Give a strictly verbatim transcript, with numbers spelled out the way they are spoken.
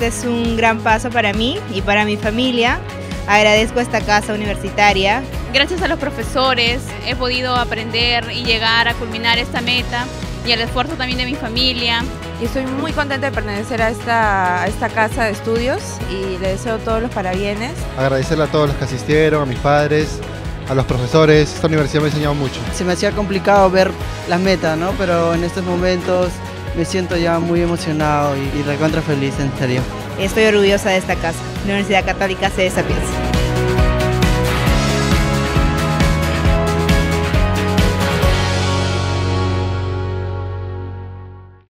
este es un gran paso para mí y para mi familia. Agradezco esta casa universitaria. Gracias a los profesores he podido aprender y llegar a culminar esta meta y el esfuerzo también de mi familia. Y estoy muy contenta de pertenecer a esta, a esta casa de estudios y le deseo todos los parabienes. Agradecerle a todos los que asistieron, a mis padres, a los profesores. Esta universidad me ha enseñado mucho. Se me hacía complicado ver las metas, ¿no? Pero en estos momentos me siento ya muy emocionado y, y recontra feliz, en serio. Estoy orgullosa de esta casa, la Universidad Católica C de Sapienza.